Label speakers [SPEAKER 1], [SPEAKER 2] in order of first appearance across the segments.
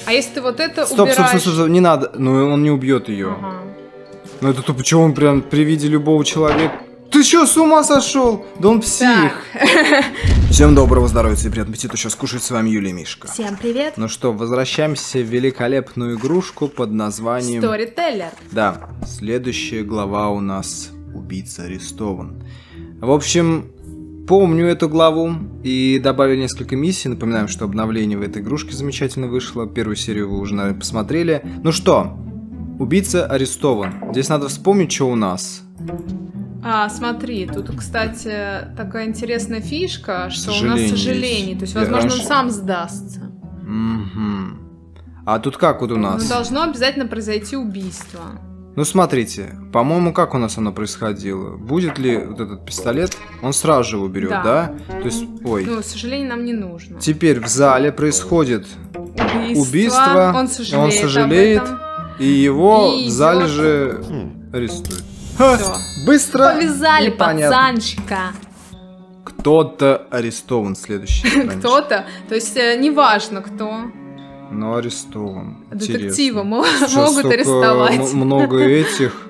[SPEAKER 1] А если ты вот это
[SPEAKER 2] Стоп,
[SPEAKER 1] убираешь...
[SPEAKER 2] стоп, не надо. Ну, он не убьет ее.
[SPEAKER 1] Ага.
[SPEAKER 2] Ну, это то, почему он прям при виде любого человека... Ты что, с ума сошел? Да он псих. Всем доброго здоровья и приятного аппетита. Сейчас кушать с вами Юлия и Мишка.
[SPEAKER 1] Всем привет.
[SPEAKER 2] Ну что, возвращаемся в великолепную игрушку под названием...
[SPEAKER 1] Storyteller.
[SPEAKER 2] Да, следующая глава у нас «Убийца арестован». В общем, помню эту главу и добавили несколько миссий. Напоминаем, что обновление в этой игрушке замечательно вышло. Первую серию вы уже, наверное, посмотрели. Ну что, убийца арестован. Здесь надо вспомнить, что у нас.
[SPEAKER 1] Смотри, тут, кстати, такая интересная фишка, что у
[SPEAKER 2] Сожаление
[SPEAKER 1] нас сожаление.
[SPEAKER 2] есть.
[SPEAKER 1] То есть, возможно,
[SPEAKER 2] Раньше-
[SPEAKER 1] он сам сдастся.
[SPEAKER 2] Угу. А тут как вот у нас?
[SPEAKER 1] Но должно обязательно произойти убийство.
[SPEAKER 2] Ну смотрите, по-моему, как у нас оно происходило? Будет ли вот этот пистолет? Он сразу же его берет, да? То есть, ой.
[SPEAKER 1] Ну, сожаление нам не нужно.
[SPEAKER 2] Теперь в зале происходит убийство,
[SPEAKER 1] Он
[SPEAKER 2] он сожалеет,
[SPEAKER 1] об этом.
[SPEAKER 2] и его
[SPEAKER 1] И
[SPEAKER 2] в зале
[SPEAKER 1] идет.
[SPEAKER 2] же арестуют. Ха,
[SPEAKER 1] Всё.
[SPEAKER 2] быстро.
[SPEAKER 1] Повязали
[SPEAKER 2] и понятно.
[SPEAKER 1] пацанчика.
[SPEAKER 2] Кто-то арестован следующий.
[SPEAKER 1] Кто-то, то есть неважно кто.
[SPEAKER 2] Но арестован.
[SPEAKER 1] Детектива
[SPEAKER 2] Интересно. Сейчас
[SPEAKER 1] могут
[SPEAKER 2] столько
[SPEAKER 1] арестовать.
[SPEAKER 2] много этих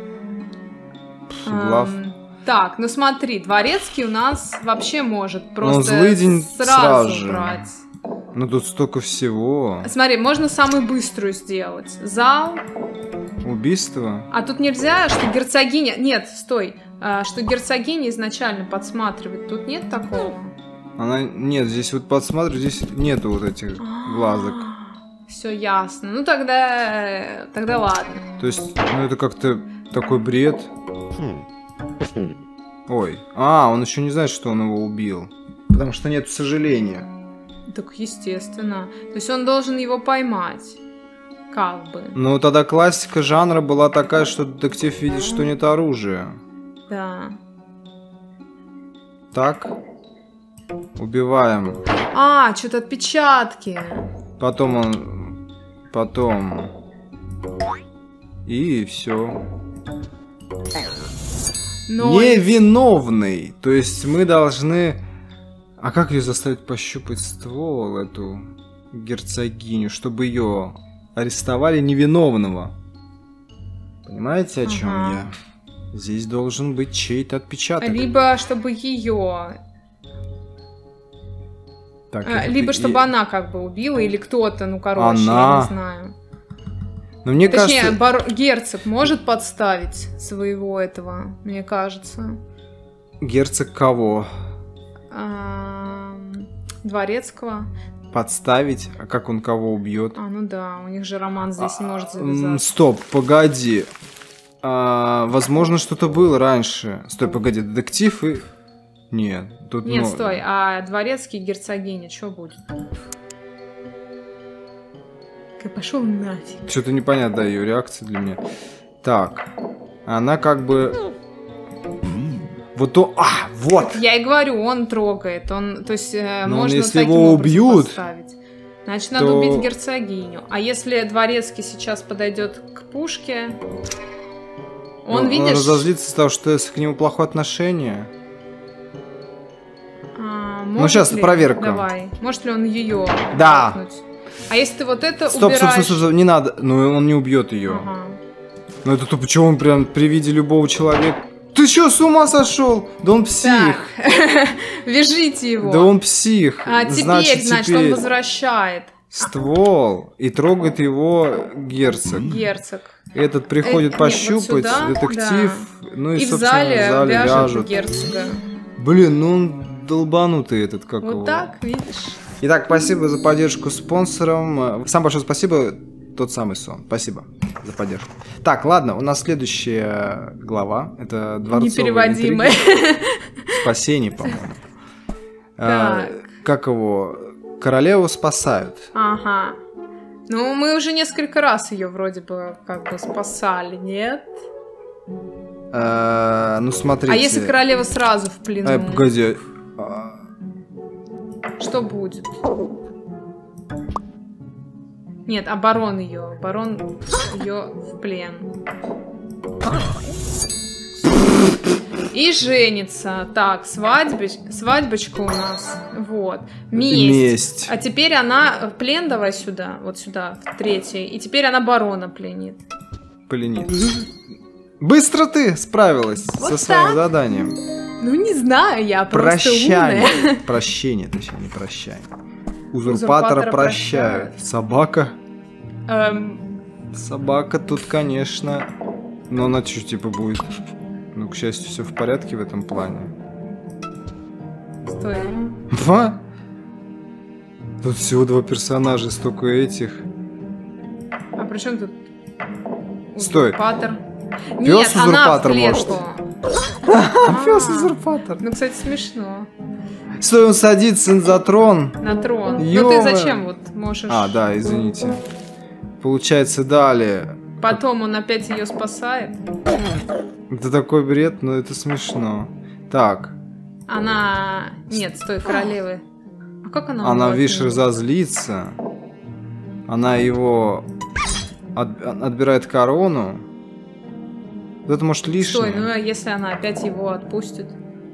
[SPEAKER 2] глав.
[SPEAKER 1] Так, ну смотри, Дворецкий у нас вообще может просто
[SPEAKER 2] злыдень сразу же.
[SPEAKER 1] брать.
[SPEAKER 2] Ну тут столько всего.
[SPEAKER 1] Смотри, можно самую быструю сделать. Зал.
[SPEAKER 2] Убийство.
[SPEAKER 1] А тут нельзя, что герцогиня... Нет, стой. Что герцогиня изначально подсматривает. Тут нет такого?
[SPEAKER 2] Она... Нет, здесь вот подсматриваю, здесь нету вот этих глазок.
[SPEAKER 1] Все ясно. Ну тогда ладно.
[SPEAKER 2] То есть, ну это как-то такой бред. Ой. Он еще не знает, что он его убил. Потому что нет сожаления.
[SPEAKER 1] Так естественно. То есть он должен его поймать. Как бы.
[SPEAKER 2] Ну тогда классика жанра была такая, что детектив видит, что нет оружия.
[SPEAKER 1] Да.
[SPEAKER 2] Так. Убиваем.
[SPEAKER 1] Что-то отпечатки.
[SPEAKER 2] Потом. И все.
[SPEAKER 1] Но...
[SPEAKER 2] Невиновный. То есть мы должны... А как ее заставить пощупать ствол, эту герцогиню, чтобы ее арестовали невиновного? Понимаете, о чем
[SPEAKER 1] Ага.
[SPEAKER 2] я? Здесь должен быть чей-то отпечаток.
[SPEAKER 1] Либо чтобы ее...
[SPEAKER 2] Так,
[SPEAKER 1] либо чтобы она как бы убила, или кто-то, ну короче, я
[SPEAKER 2] Она.
[SPEAKER 1] не знаю.
[SPEAKER 2] Но мне
[SPEAKER 1] Точнее,
[SPEAKER 2] кажется...
[SPEAKER 1] герцог может подставить своего этого, мне кажется.
[SPEAKER 2] Герцог кого?
[SPEAKER 1] Дворецкого.
[SPEAKER 2] Подставить? А как он кого убьет?
[SPEAKER 1] Ну да, у них же роман здесь не может завязаться.
[SPEAKER 2] Стоп, погоди. Возможно, что-то было раньше. Стой, погоди, детектив и... Нет, тут...
[SPEAKER 1] Нет, стой, Дворецкий и герцогиня, что будет? Пошел нафиг.
[SPEAKER 2] Что-то непонятно, да, ее реакция для меня. Так, она как бы... Вот то... вот!
[SPEAKER 1] Я и говорю, он трогает, то есть можно
[SPEAKER 2] если
[SPEAKER 1] таким
[SPEAKER 2] его
[SPEAKER 1] образом
[SPEAKER 2] убьют,
[SPEAKER 1] поставить. Значит, надо
[SPEAKER 2] то-
[SPEAKER 1] убить герцогиню. А если Дворецкий сейчас подойдет к пушке, он, видишь...
[SPEAKER 2] разозлится с того, что к нему плохое отношение.
[SPEAKER 1] может
[SPEAKER 2] сейчас
[SPEAKER 1] ли-
[SPEAKER 2] проверка.
[SPEAKER 1] Давай. Может ли он ее
[SPEAKER 2] Да.
[SPEAKER 1] трахнуть? А если ты вот это
[SPEAKER 2] Стоп,
[SPEAKER 1] убираешь...
[SPEAKER 2] стоп, не надо. Ну, он не убьет ее.
[SPEAKER 1] Ага.
[SPEAKER 2] Ну, это то, почему он прям при виде любого человека... Ты что, с ума сошел? Да он псих.
[SPEAKER 1] Так, вяжите его.
[SPEAKER 2] Да он псих.
[SPEAKER 1] Значит, он возвращает.
[SPEAKER 2] ствол и трогает его герцог.
[SPEAKER 1] Герцог.
[SPEAKER 2] Этот приходит
[SPEAKER 1] нет, вот
[SPEAKER 2] пощупать,
[SPEAKER 1] сюда,
[SPEAKER 2] детектив, ну и,
[SPEAKER 1] И в
[SPEAKER 2] собственно,
[SPEAKER 1] зале, вяжет
[SPEAKER 2] вяжут.
[SPEAKER 1] герцога.
[SPEAKER 2] Блин, ну он долбанутый этот, как его.
[SPEAKER 1] Вот так, видишь?
[SPEAKER 2] Итак, спасибо за поддержку спонсорам. Самое большое спасибо, тот самый сон. Спасибо за поддержку. Так, ладно, у нас следующая глава. Это дворцовые
[SPEAKER 1] Непереводимое.
[SPEAKER 2] интриги. Спасение, по-моему.
[SPEAKER 1] Так.
[SPEAKER 2] Как его? Королеву спасают.
[SPEAKER 1] Ага. Ну, мы уже несколько раз ее вроде бы как бы спасали, нет?
[SPEAKER 2] Ну, смотрите.
[SPEAKER 1] А если королева сразу в плену?
[SPEAKER 2] Погоди.
[SPEAKER 1] Что будет? Нет, барон ее в плен. И женится. Так, свадьбочка у нас. Вот. Месть. А теперь она... Плен давай сюда. Вот сюда, в третий. И теперь она барона пленит.
[SPEAKER 2] Быстро ты справилась
[SPEAKER 1] Вот
[SPEAKER 2] со своим
[SPEAKER 1] так.
[SPEAKER 2] заданием.
[SPEAKER 1] Ну, не знаю, я просто умная.
[SPEAKER 2] Прощение, точнее, не прощай. Узурпатора прощают. Собака. Собака тут, конечно. Но она что, типа, будет... Ну, к счастью, все в порядке в этом плане.
[SPEAKER 1] Стой.
[SPEAKER 2] Тут всего 2 персонажа, столько этих.
[SPEAKER 1] А при чем тут
[SPEAKER 2] Стой.
[SPEAKER 1] узурпатор?
[SPEAKER 2] Пёс узурпатор, может. Пёс узурпатор.
[SPEAKER 1] Ну, кстати, смешно.
[SPEAKER 2] Стой, он садится за трон.
[SPEAKER 1] На трон. Ну
[SPEAKER 2] Ё-моё.
[SPEAKER 1] ты зачем вот можешь...
[SPEAKER 2] А, да, извините. Получается, далее.
[SPEAKER 1] Потом он опять ее спасает.
[SPEAKER 2] Это такой бред, но это смешно. Так.
[SPEAKER 1] Она... Нет, стой, королевы. А как она?
[SPEAKER 2] Она,
[SPEAKER 1] умрет?
[SPEAKER 2] видишь, разозлится. Она его... отбирает корону. Это может лишнее.
[SPEAKER 1] Стой, ну а если она опять его отпустит?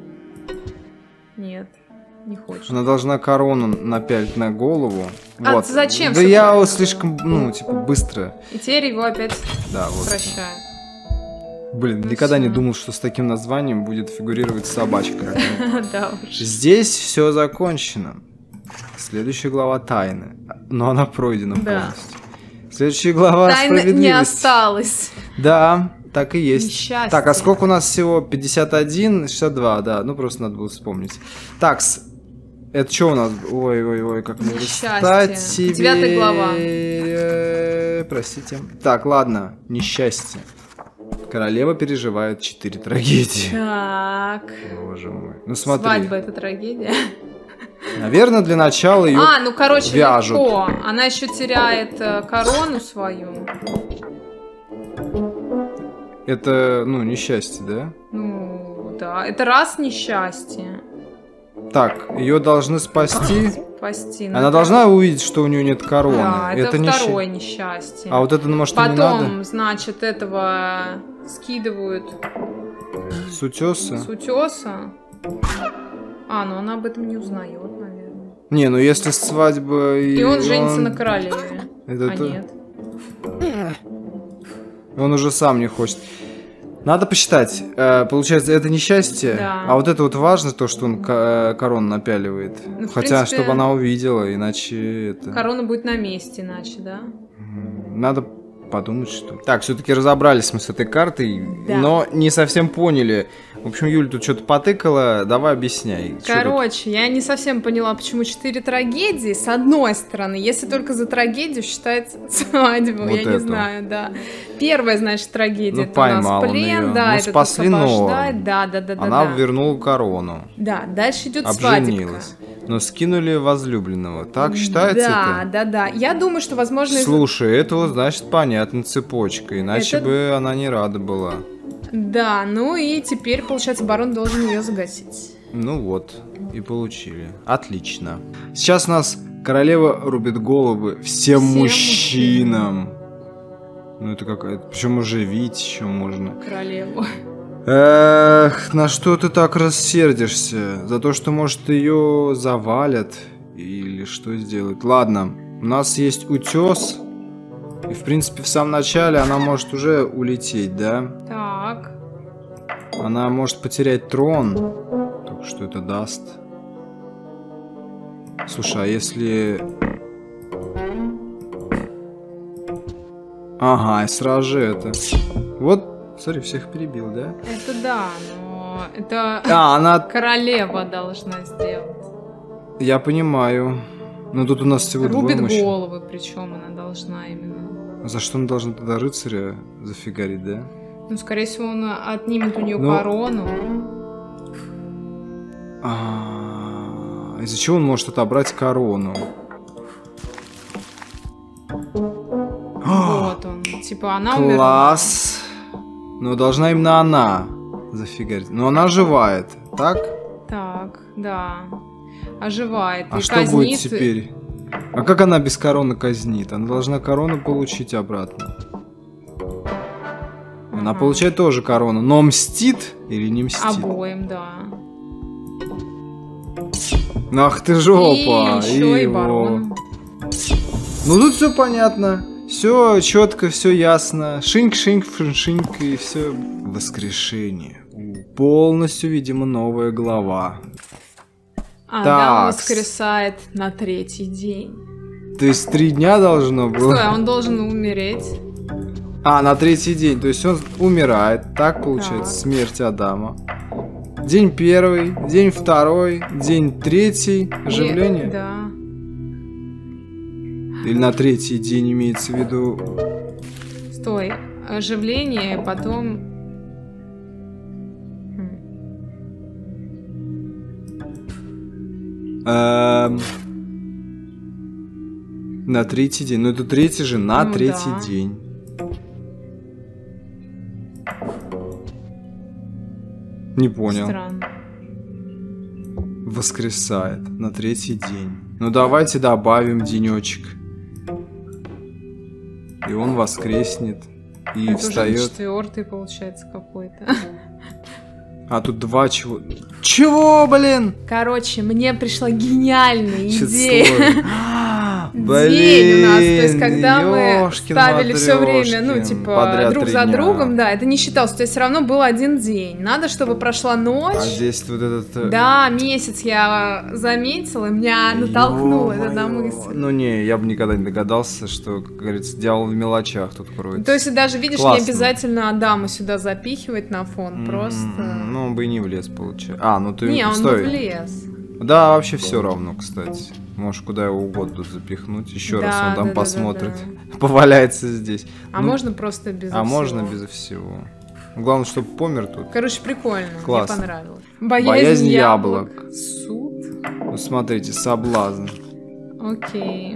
[SPEAKER 1] Нет, не хочет.
[SPEAKER 2] Она должна корону напялить на голову.
[SPEAKER 1] А
[SPEAKER 2] Вот.
[SPEAKER 1] зачем?
[SPEAKER 2] Да я вот слишком, ну, типа, быстро.
[SPEAKER 1] И теперь его опять
[SPEAKER 2] Да, вот.
[SPEAKER 1] прощают.
[SPEAKER 2] Блин,
[SPEAKER 1] Ну
[SPEAKER 2] никогда не
[SPEAKER 1] всё.
[SPEAKER 2] думал, что с таким названием будет фигурировать собачка.
[SPEAKER 1] Да уж.
[SPEAKER 2] Здесь все закончено. Следующая глава тайны. Но она пройдена
[SPEAKER 1] Да.
[SPEAKER 2] полностью. Следующая глава
[SPEAKER 1] Тайны не
[SPEAKER 2] справедливости.
[SPEAKER 1] осталось.
[SPEAKER 2] Да, так и есть.
[SPEAKER 1] Несчастье.
[SPEAKER 2] Так, а сколько у нас всего? 51, 62, да. Ну, просто надо было вспомнить. Так, это что у нас? Ой, как мне
[SPEAKER 1] Несчастье.
[SPEAKER 2] себе...
[SPEAKER 1] 9 глава.
[SPEAKER 2] Простите. Так, ладно. Несчастье. Королева переживает 4 трагедии.
[SPEAKER 1] Так.
[SPEAKER 2] Боже мой. Ну, смотри.
[SPEAKER 1] Свадьба — это трагедия.
[SPEAKER 2] Наверное, для начала ее
[SPEAKER 1] Ну короче,
[SPEAKER 2] вяжут.
[SPEAKER 1] легко. Она еще теряет корону свою.
[SPEAKER 2] Это, ну, несчастье, да?
[SPEAKER 1] Ну, да. Это раз несчастье.
[SPEAKER 2] Так, ее должны спасти.
[SPEAKER 1] Спасти.
[SPEAKER 2] Она должна увидеть, что у нее нет короны.
[SPEAKER 1] Да, это второе
[SPEAKER 2] несчастье.
[SPEAKER 1] несчастье.
[SPEAKER 2] А вот это, ну, может, и не надо?
[SPEAKER 1] Потом, значит, этого скидывают
[SPEAKER 2] С утеса?
[SPEAKER 1] с утеса. А, ну она об этом не узнает, наверное.
[SPEAKER 2] Не, ну если свадьба
[SPEAKER 1] И он женится на королеве.
[SPEAKER 2] Это
[SPEAKER 1] А
[SPEAKER 2] то-
[SPEAKER 1] нет.
[SPEAKER 2] Он уже сам не хочет. Надо посчитать. Получается, это несчастье.
[SPEAKER 1] Да.
[SPEAKER 2] А вот это вот важно, то, что он корону напяливает.
[SPEAKER 1] Ну, в
[SPEAKER 2] Хотя,
[SPEAKER 1] принципе,
[SPEAKER 2] чтобы она увидела, иначе это...
[SPEAKER 1] Корона будет на месте, иначе, да?
[SPEAKER 2] Надо подумать, что... Так, все-таки разобрались мы с этой картой,
[SPEAKER 1] Да.
[SPEAKER 2] но не совсем поняли. В общем, Юль тут что-то потыкала, давай объясняй. Чё тут?
[SPEAKER 1] Короче, я не совсем поняла, почему 4 трагедии. С одной стороны, если только за трагедию считается свадьбу,
[SPEAKER 2] Вот
[SPEAKER 1] я не
[SPEAKER 2] эту.
[SPEAKER 1] знаю, да. Первая, значит, трагедия,
[SPEAKER 2] Ну,
[SPEAKER 1] это у
[SPEAKER 2] поймал
[SPEAKER 1] нас
[SPEAKER 2] он
[SPEAKER 1] плен,
[SPEAKER 2] её.
[SPEAKER 1] да,
[SPEAKER 2] Ну,
[SPEAKER 1] это
[SPEAKER 2] спасли
[SPEAKER 1] освобождает,
[SPEAKER 2] норм.
[SPEAKER 1] да.
[SPEAKER 2] Она
[SPEAKER 1] да.
[SPEAKER 2] вернула корону,
[SPEAKER 1] Да, дальше идет свадебка.
[SPEAKER 2] обженилась. Но скинули возлюбленного. Так считается это?
[SPEAKER 1] Да. Я думаю, что, возможно,
[SPEAKER 2] Слушай, это вот, значит, понятно, цепочка. Иначе
[SPEAKER 1] Это-
[SPEAKER 2] бы она не рада была.
[SPEAKER 1] Да, ну и теперь, получается, барон должен ее загасить.
[SPEAKER 2] Ну вот, и получили. Отлично. Сейчас у нас королева рубит головы всем мужчинам. Ну это какая-то... Причем оживить еще можно.
[SPEAKER 1] Королеву.
[SPEAKER 2] Эх, на что ты так рассердишься? За то, что, может, ее завалят? Или что сделать? Ладно, у нас есть утес. И, в принципе, в самом начале она может уже улететь, да?
[SPEAKER 1] Так.
[SPEAKER 2] Она может потерять трон. Так что это даст? Слушай, а если... Ага, и сразу же это... Вот, смотри, всех перебил, да?
[SPEAKER 1] Это да, но это
[SPEAKER 2] А, она...
[SPEAKER 1] королева должна сделать.
[SPEAKER 2] Я понимаю. Но тут у нас всего двое
[SPEAKER 1] Рубит
[SPEAKER 2] мужчин.
[SPEAKER 1] головы, причем она должна именно.
[SPEAKER 2] А за что она должна тогда рыцаря зафигарить, да?
[SPEAKER 1] Ну, скорее всего, он отнимет у нее
[SPEAKER 2] Ну.
[SPEAKER 1] корону.
[SPEAKER 2] Из-за чего он может отобрать корону?
[SPEAKER 1] Вот он. Типа она умерла.
[SPEAKER 2] Класс. Но должна именно она зафигарить. Но она оживает, так?
[SPEAKER 1] Так, да. Оживает.
[SPEAKER 2] А
[SPEAKER 1] и
[SPEAKER 2] что
[SPEAKER 1] казнит.
[SPEAKER 2] будет теперь? А как она без короны казнит? Она должна корону получить обратно. Она получает тоже корону, но мстит или не мстит?
[SPEAKER 1] Обоим, да.
[SPEAKER 2] Ах ты жопа!
[SPEAKER 1] И еще и барон.
[SPEAKER 2] Ну тут все понятно. Все четко, все ясно. Шинк, и все. Воскрешение. Полностью, видимо, новая глава.
[SPEAKER 1] Адам воскресает на 3-й день.
[SPEAKER 2] То есть 3 дня должно было?
[SPEAKER 1] Стой, он должен умереть.
[SPEAKER 2] На 3-й день. То есть он умирает. Так получается, смерть Адама. День 1, день 2, день 3, оживление?
[SPEAKER 1] Да.
[SPEAKER 2] Или на 3-й день имеется в виду...
[SPEAKER 1] Стой, оживление, потом...
[SPEAKER 2] На 3-й день. Ну это 3-й же, на 3-й день. Не понял.
[SPEAKER 1] Странно.
[SPEAKER 2] Воскресает на 3-й день. Ну давайте добавим денечек. И он воскреснет. И
[SPEAKER 1] это
[SPEAKER 2] встает.
[SPEAKER 1] Уже 4-й получается какой-то.
[SPEAKER 2] А тут 2 чего? Чего, блин?
[SPEAKER 1] Короче, мне пришла гениальная идея.
[SPEAKER 2] Блин,
[SPEAKER 1] день у нас, то есть когда мы ставили все время, ну, типа, друг за другом, да, это не считалось, то есть все равно был 1 день. Надо, чтобы прошла ночь.
[SPEAKER 2] А здесь вот этот...
[SPEAKER 1] Да, месяц я заметила, и меня натолкнуло это на мысль.
[SPEAKER 2] Ну не, я бы никогда не догадался, что, как говорится, дьявол в мелочах тут кроется.
[SPEAKER 1] То есть даже, видишь,
[SPEAKER 2] классно.
[SPEAKER 1] Не обязательно Адама сюда запихивать на фон, просто...
[SPEAKER 2] Ну, он бы и не влез, получается. Ну ты...
[SPEAKER 1] Не, он бы влез.
[SPEAKER 2] Да, вообще все равно, кстати. Можешь куда его угодно тут запихнуть. Еще раз он там посмотрит. Поваляется здесь.
[SPEAKER 1] А можно просто без всего.
[SPEAKER 2] А можно без всего. Главное, чтобы помер тут.
[SPEAKER 1] Короче, прикольно.
[SPEAKER 2] Классно.
[SPEAKER 1] Мне понравилось.
[SPEAKER 2] Боязнь яблок.
[SPEAKER 1] Суд.
[SPEAKER 2] Ну, смотрите, соблазн.
[SPEAKER 1] Окей.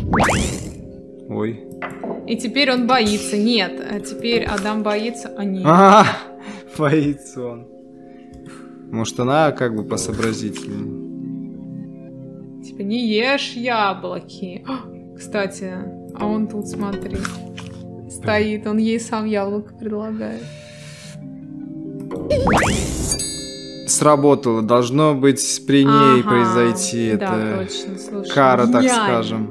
[SPEAKER 2] Ой.
[SPEAKER 1] И теперь он боится. Нет, а теперь Адам боится. А нет.
[SPEAKER 2] Боится он. Может, она как бы посообразительнее.
[SPEAKER 1] Типа, не ешь яблоки. Кстати, а он тут, смотри, стоит, он ей сам яблоко предлагает.
[SPEAKER 2] Сработало, должно быть при ней произойти это.
[SPEAKER 1] Точно, слушай,
[SPEAKER 2] кара, так скажем.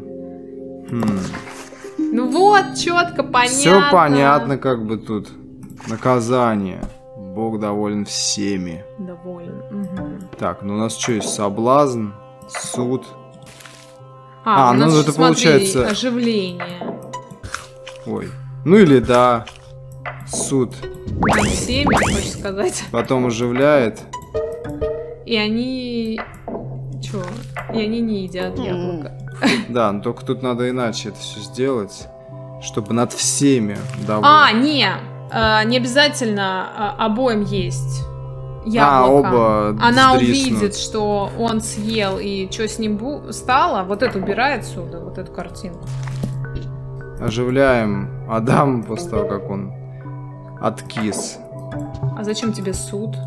[SPEAKER 1] Ну вот, четко, понятно.
[SPEAKER 2] Все понятно, как бы тут. Наказание. Бог доволен всеми.
[SPEAKER 1] Доволен. Угу.
[SPEAKER 2] Так, ну у нас что есть? Соблазн, суд.
[SPEAKER 1] Ну это
[SPEAKER 2] смотри, получается
[SPEAKER 1] оживление.
[SPEAKER 2] Ой. Ну или да. Суд.
[SPEAKER 1] Всеми, хочешь сказать.
[SPEAKER 2] Потом оживляет.
[SPEAKER 1] И они... Чё? И они не едят яблоко.
[SPEAKER 2] Да, но только тут надо иначе это все сделать. Чтобы над всеми доволен.
[SPEAKER 1] Не обязательно обоим есть яблоко.
[SPEAKER 2] Оба
[SPEAKER 1] Она
[SPEAKER 2] сдриснут.
[SPEAKER 1] увидит, что он съел, и что с ним стало, вот это убирай отсюда, вот эту картинку.
[SPEAKER 2] Оживляем Адам после того, как он откис.
[SPEAKER 1] А зачем тебе суд?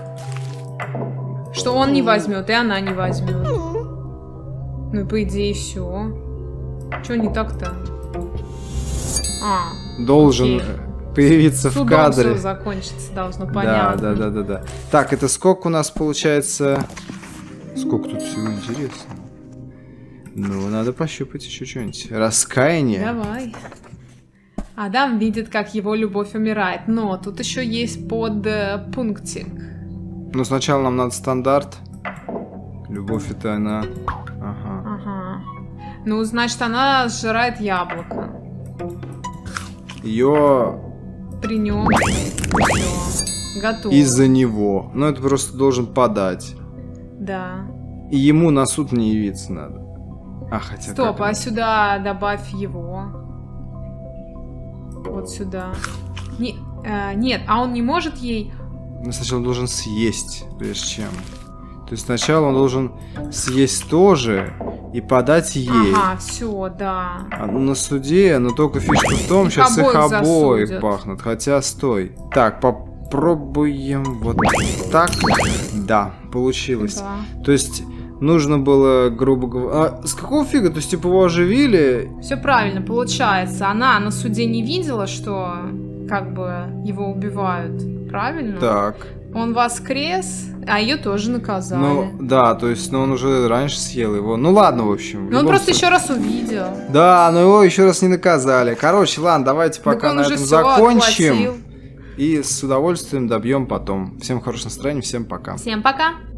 [SPEAKER 1] Что он не возьмет, и она не возьмет. Ну и по идее все. Что не так-то?
[SPEAKER 2] Должен появиться в кадре.
[SPEAKER 1] Все закончится, должно, понятно.
[SPEAKER 2] Да. Так, это сколько у нас получается? Сколько тут всего интересно. Ну, надо пощупать еще что-нибудь. Раскаяние.
[SPEAKER 1] Давай. Адам видит, как его любовь умирает, но тут еще есть подпунктик.
[SPEAKER 2] Ну, сначала нам надо стандарт. Любовь это она...
[SPEAKER 1] Ага. Ну, значит, она сжирает яблоко.
[SPEAKER 2] Ее...
[SPEAKER 1] При нем. Все. Готово.
[SPEAKER 2] Из-за него. Ну, это просто должен подать.
[SPEAKER 1] Да.
[SPEAKER 2] И ему на суд не явиться надо. Хотя...
[SPEAKER 1] Стоп, а сюда добавь его. Вот сюда. Нет, а он не может ей...
[SPEAKER 2] Ну, сначала он должен съесть, прежде чем. То есть сначала он должен съесть тоже и подать ей.
[SPEAKER 1] Все, да.
[SPEAKER 2] На суде, но только фишка в том, сейчас их обоих пахнут. Хотя, стой. Так, попробуем вот так. Да, получилось. Да. То есть нужно было, грубо говоря... с какого фига? То есть, типа, его оживили?
[SPEAKER 1] Все правильно, получается. Она на суде не видела, что как бы его убивают, правильно?
[SPEAKER 2] Так.
[SPEAKER 1] Он воскрес, а ее тоже наказали.
[SPEAKER 2] Ну, да, то есть, он уже раньше съел его. Ну, ладно, в общем.
[SPEAKER 1] Ну, он просто еще раз увидел.
[SPEAKER 2] Да, но его еще раз не наказали. Короче, ладно, давайте пока на этом закончим. И с удовольствием добьем потом. Всем хорошего настроения, всем пока.
[SPEAKER 1] Всем пока.